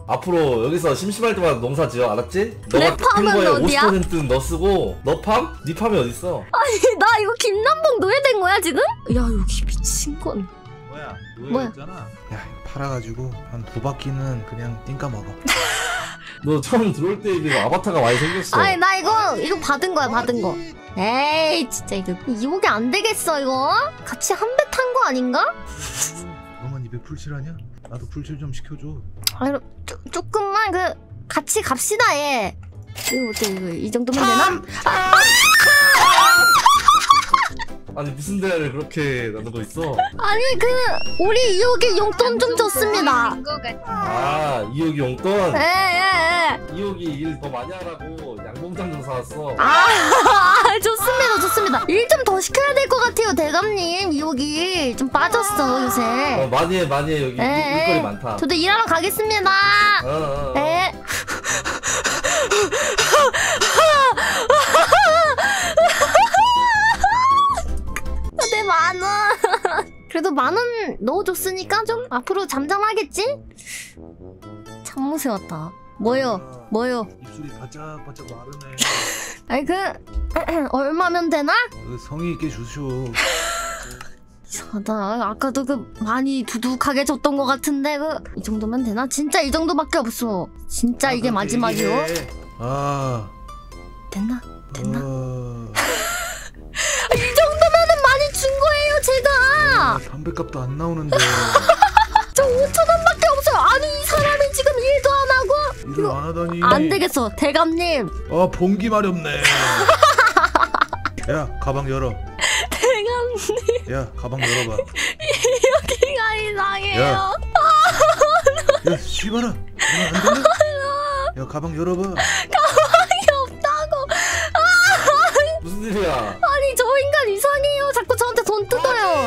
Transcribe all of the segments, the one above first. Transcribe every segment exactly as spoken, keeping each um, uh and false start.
앞으로 여기서 심심할 때마다 농사 지어, 알았지? 너가 큰 랩팜은 거에 어디야? 오십 퍼센트는 너 쓰고 너 팜? 네 팜이 어딨어? 아니 나 이거 김남봉 노예된 거야 지금? 야 여기 미친 건. 뭐야? 뭐야? 노예였잖아. 야 이거 팔아가지고 한 두 바퀴는 그냥 띵까 먹어. 너 처음 들어올 때 이거 아바타가 많이 생겼어. 아니 나 이거 이거 받은 거야 받은 거. 에이 진짜 이거 이호게 안 되겠어 이거? 같이 한 배 탄 거 아닌가? 너만 입에 풀칠하냐? 나도 풀칠 좀 시켜줘. 아 이거 쪼, 조금만 그 같이 갑시다 얘. 이거 어때 이거 이 정도면 되나? 아, 아니 무슨 대화를 그렇게 나누고 있어? 아니 그 우리 이호게 용돈 좀 줬습니다. 아 이호기 용돈? 예예예. 이호기 일 더 많이 하라고 양봉장 좀 사왔어. 아 좋습니다 좋습니다. 일 좀 더 시켜야 될 것 같아요 대감님. 이호기 좀 빠졌어 요새. 어, 많이 해 많이 해 여기 일, 에, 일거리 많다. 저도 일하러 가겠습니다. 어, 어, 어. 네. 내 만 원. 그래도 만 원 넣어줬으니까 좀 앞으로 잠잠하겠지? 참무새 왔다. 뭐요? 뭐요? 입술이 바짝바짝 마르네. 아니 그 얼마면 되나? 그 성의 있게 주시오. 이상하다. 아까도 그 많이 두둑하게 줬던 것 같은데 그 이 정도면 되나? 진짜 이 정도밖에 없어. 진짜 이게 마지막이요? 아 됐나? 됐나? 어... 이 정도면은 많이 준 거예요 제가. 아, 담배값도 안 나오는데. 저 오천 원밖에 없어요. 아니 이 사람이 지금 일도 안 하고. 일을 안 하다니. 안 되겠어 대감님. 아 봉기 마렵네. 야 가방 열어. 대감님 야 가방 열어봐. 여기가 이상해요. 야. 야 쉬봐라. 안 되냐? 야 가방 열어봐. 가방이 없다고. 무슨 일이야? 아니 저 인간 이상해요. 자꾸 저한테 돈 뜯어요.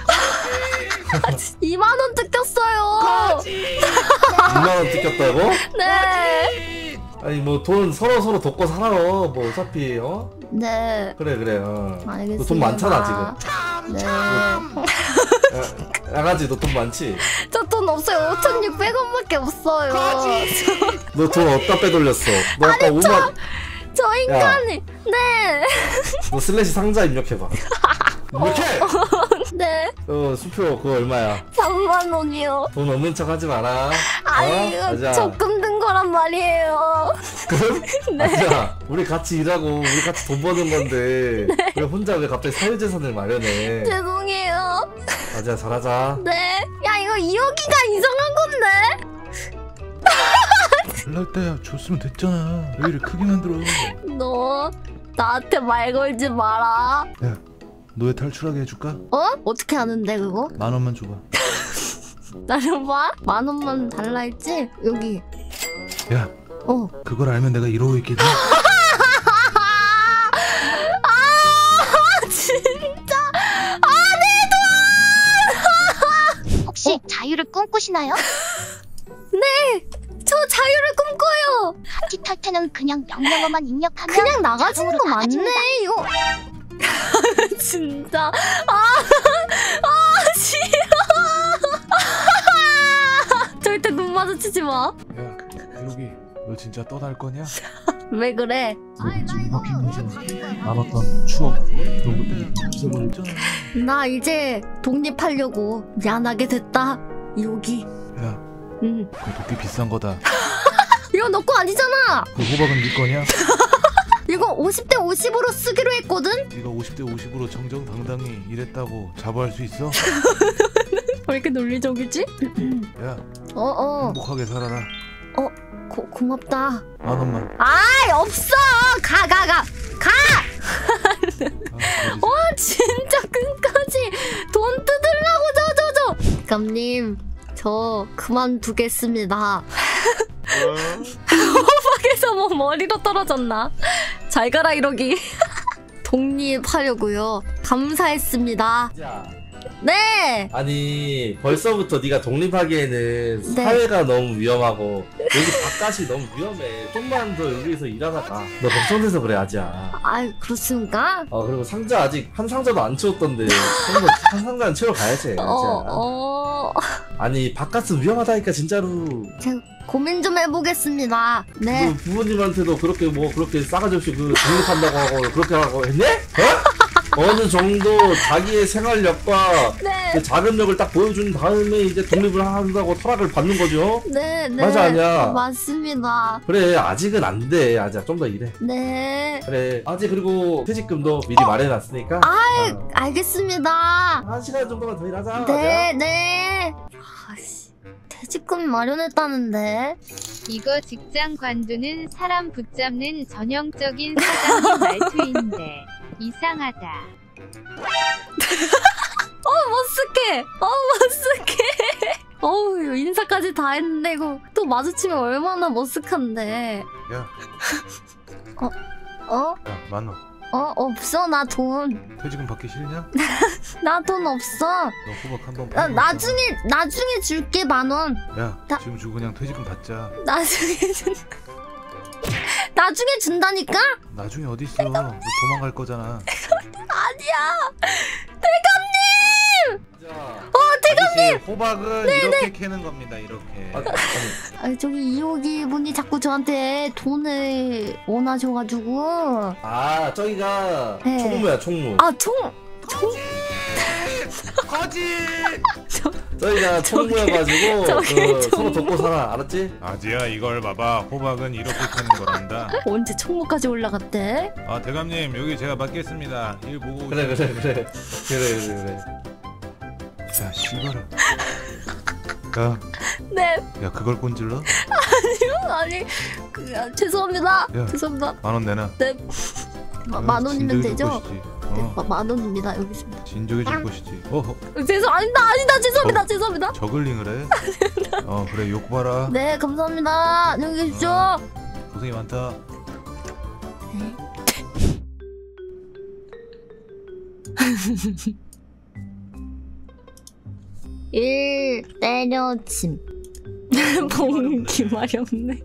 이만 원 뜯겼어요. 이만 원 뜯겼다고? 네. 아니 뭐 돈 서로 서로 돕고 살아. 뭐 어차피 어? 네. 그래 그래. 어. 알겠습니다. 너 돈 많잖아 지금. 네. 야, 양아지 너 돈 많지? 저 돈 없어요. 오천육백 원밖에 없어요. 너 돈 어디다 빼돌렸어? 너 아까 아니, 오만. 저 인간이. 네. 너 슬래시 상자 입력해봐. 입력해! 네. 어 수표 그거 얼마야? 삼만 원이요. 돈 없는 척 하지 마라. 아니 어? 이거 아자. 적금 든 거란 말이에요. 그럼? 네. 아자 우리 같이 일하고 우리 같이 돈 버는 건데 왜 혼자 왜 갑자기 사유재산을 마련해? 죄송해요. 아자 잘하자. 네. 야 이거 이호기가 이상한 건데. 잘날 때야 줬으면 됐잖아. 왜 이렇게 크게 만들어? 너 나한테 말 걸지 마라. 야 노예 탈출하게 해줄까? 어? 어떻게 하는데 그거? 만 원만 줘봐. 나려봐. 만 원만 달라 했지? 여기. 야 어. 그걸 알면 내가 이러고 있겠니? 아 진짜. 혹시 자유를 꿈꾸시나요? 네. 저 자유를 꿈꿔요. 하티 탈 때는 그냥 명령어만 입력하면 그냥 나가지는 자동으로 거 맞네. 나가집니다. 이거. 진짜. 아, 아 싫어. 절대 눈 마주치지 마. 야 여기 너 진짜 떠날 거냐? 왜 그래? 아니 나 이거 남았던 추억 그런 것들이 없어버렸잖아. 나 이제 독립하려고 미안하게 됐다. 여기. 야 응. 그 도끼 비싼 거다. 이거 너 거 아니잖아. 그 호박은 네 거냐? 이거 오십 대 오십으로 쓰기로 했거든? 네가 오십 대 오십으로 정정당당히 일했다고 자부할 수 있어? 왜 이렇게 논리적이지? 야 어어. 행복하게 살아라. 어, 고, 고맙다. 만 원만. 아이, 없어! 가, 가, 가! 가! 아, 거짓. 와, 진짜 끝까지 돈 뜯으려고 저, 저, 저! 감님, 저 그만두겠습니다. 호박에서 뭐 머리로 떨어졌나? 잘 가라, 이러기. 독립하려고요. 감사했습니다. 자, 네! 아니 벌써부터 네가 독립하기에는 네. 사회가 너무 위험하고 여기 바깥이 너무 위험해. 좀만 더 여기서 일하다 가. 너 걱정돼서 그래 아지야. 아, 그렇습니까? 어 그리고 상자 아직 한 상자도 안 채웠던데 한, 한 상자는 채워 가야지. 어, 어... 아니 바깥은 위험하다니까 진짜로. 제가 고민 좀 해보겠습니다. 네. 그 부모님한테도 그렇게 뭐 그렇게 싸가지 없이 그 독립한다고 하고 그렇게 하고 했네? 어? 어느 정도 자기의 생활력과 네. 그 자금력을 딱 보여준 다음에 이제 독립을 한다고 철학을 받는 거죠. 네, 네. 맞아, 아니야? 맞습니다. 그래 아직은 안 돼. 아직 좀 더 일해. 네. 그래 아직 그리고 퇴직금도 미리 마련해놨으니까. 아이, 어. 알겠습니다. 한 시간 정도만 더 일하자. 네, 네. 아씨, 퇴직금 마련했다는데. 이거 직장 관두는 사람 붙잡는 전형적인 사장님 말투인데 이상하다. 어, 머쓱해. 어, 머쓱해. 어우, 인사까지 다 했는데 이거 또 마주치면 얼마나 머쓱한데. 야, 어? 야, 만원. 어, 없어. 나 돈. 퇴직금 받기 싫냐? 나 돈 없어. 너 호박 한번 나, 나중에, 나중에 줄게, 만 원. 야, 나- 지금 주고 그냥 퇴직금 받자. 나중에 준, 나중에 준다니까? 나중에 어디 있어? 너 도망갈 거잖아. 아니야. 어, 대감님. 호박은 이렇게 캐는 겁니다. 이렇게. 아, 아니, 아, 저기 이호기 분이 자꾸 저한테 돈을 원하셔가지고. 아 저기가 네. 총무야 총무. 아, 총, 총, 거짓. 저희가 총무여가지고 저기 그 서로 총무. 돕고 살아 알았지? 아지야, 이걸 봐봐. 호박은 이렇게 캐는 거란다. 언제 총무까지 올라갔대? 아, 대감님, 여기 제가 맡겠습니다. 일 보고. 그래 그래 그래 그래 그래 그래. 야, 씨발아. 야, 네, 야, 그걸 꼰질러? 아니, 그, 아, 죄송합니다. 야. 죄송합니다. 만 원 내놔. 네, 마, 만 원이면 진작에 줄 되죠? 것이지. 네, 어, 마, 만 원입니다. 여기 있습니다. 진작에 줄 것이지. 어허, 죄송, 아니다, 아니다, 죄송합니다. 죄송합니다. 저글링을 해? 어, 그래, 욕 봐라. 네, 감사합니다. 안녕히 계십시오. 어. 고생이 많다. 일 때려침. 봉기 말이 없네.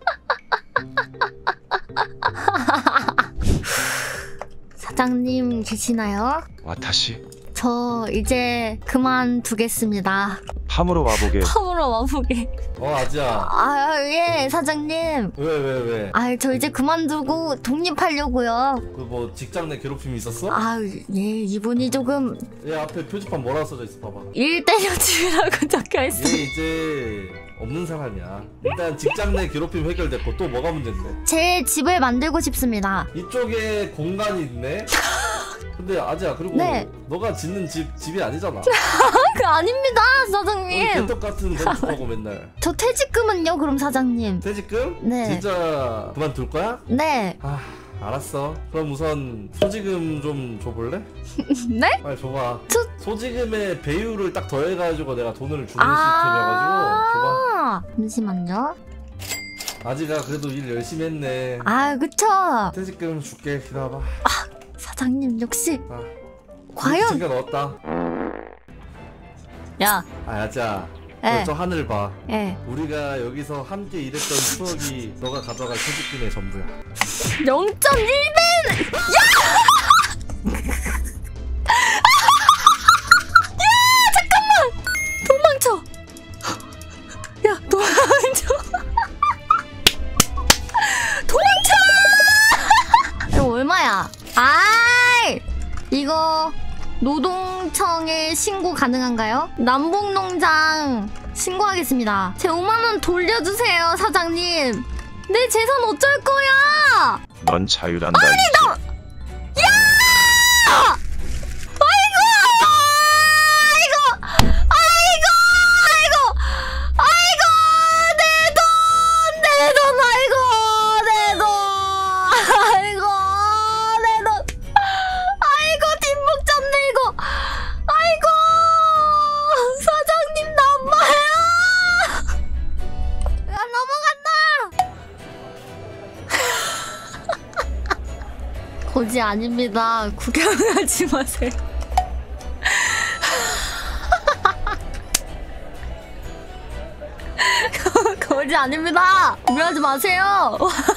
사장님 계시나요? 와타시 저 이제 그만두겠습니다. 팜으로 와보게. 팜으로 와보게. 어 아지야. 아, 예, 사장님. 왜 왜 왜? 아, 저 이제 그만두고 독립하려고요. 그 뭐 직장 내 괴롭힘이 있었어? 아, 예, 이분이 조금 얘 앞에 표지판 뭐라고 써져 있어 봐봐. 일 때려치라고 적혀 얘 있어요. 이제 없는 사람이야. 일단 직장 내 괴롭힘 해결됐고 또 뭐가 문제인데? 제 집을 만들고 싶습니다. 이쪽에 공간이 있네. 근데 아지야 그리고 네. 너가 짓는 집 집이 아니잖아. 그 아닙니다, 우리 사장님. 개떡 같은 건축하고 맨날. 저 퇴직금은요, 그럼 사장님? 퇴직금? 네. 진짜 그만둘 거야? 네. 아 알았어. 그럼 우선 소지금 좀 줘볼래? 네? 빨리 줘봐. 소- 소지금의 배율을 딱 더해가지고 내가 돈을 주는 시스템이어가지고 줘봐. 아, 잠시만요. 아지가 그래도 일 열심히 했네. 아, 그쵸. 퇴직금 줄게. 기다려봐. 사장님 역시. 아, 과연? 챙겨 넣었다. 야, 아 아지야. 예. 저 하늘 봐. 예. 우리가 여기서 함께 일했던 추억이 너가 가져갈 퇴직금의 전부야. 영 점 일 배! 도망쳐! 야, 도망쳐! 도망쳐! 이거 얼마야? 아이! 이거 노동청에 신고 가능한가요? 남봉농장 신고하겠습니다. 제 오만 원 돌려주세요, 사장님. 내 재산 어쩔 거야? 넌 자유란다. 아니 너. 야! 아이고! 아이고! 아이고! 아이고! 아이고! 내 돈! 내 돈! 아이고! 내 돈! 아이고! 내 돈! 아이고! 뒷목 잡네 이거! 아이고! 사장님 남아요! 야, 넘어간다! 거지 아닙니다. 구경하지 마세요. 거지 아닙니다. 구경하지 마세요.